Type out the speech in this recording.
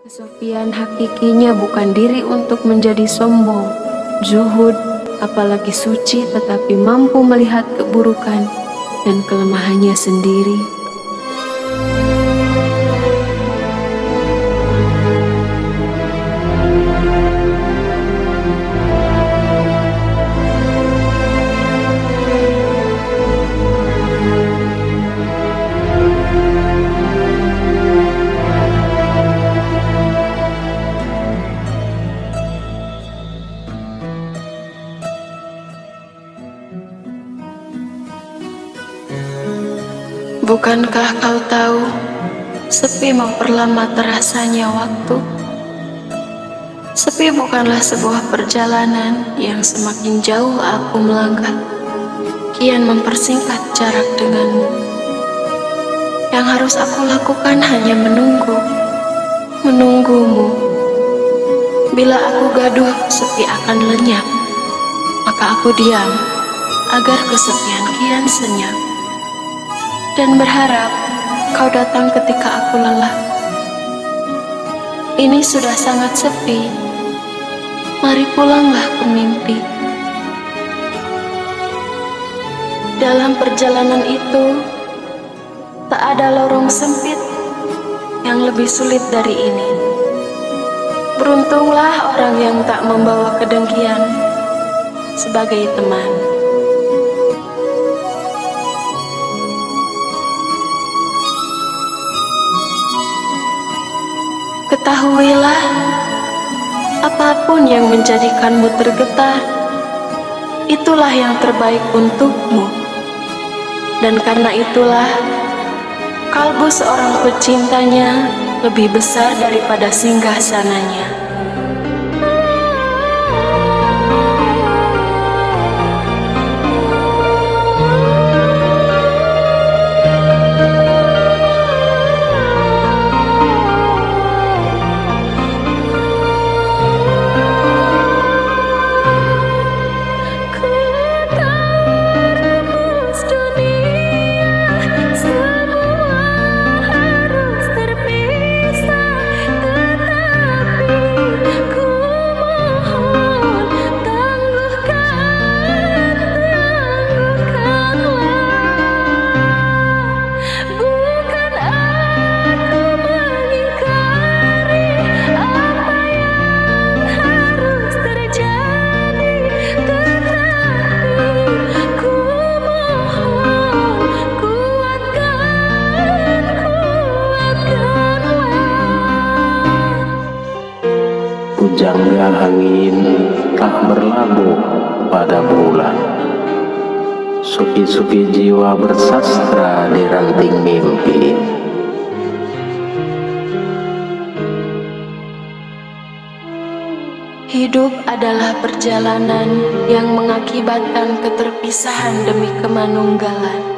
Kesepian hakikinya bukan diri untuk menjadi sombong, zuhud, apalagi suci, tetapi mampu melihat keburukan dan kelemahannya sendiri. Bukankah kau tahu, sepi memperlama terasanya waktu? Sepi bukanlah sebuah perjalanan yang semakin jauh aku melangkah, kian mempersingkat jarak denganmu. Yang harus aku lakukan hanya menunggumu. Bila aku gaduh, sepi akan lenyap, maka aku diam, agar kesepian kian senyap. Dan berharap kau datang ketika aku lelah. Ini sudah sangat sepi, mari pulanglah ke mimpi. Dalam perjalanan itu, tak ada lorong sempit yang lebih sulit dari ini. Beruntunglah orang yang tak membawa kedengkian sebagai teman. Ketahuilah, apapun yang menjadikanmu tergetar, itulah yang terbaik untukmu. Dan karena itulah, kalbu seorang pecintanya lebih besar daripada singgasananya. Pujangga angin tak berlabuh pada bulan. Supi-supi jiwa bersastra di ranting mimpi. Hidup adalah perjalanan yang mengakibatkan keterpisahan demi kemanunggalan.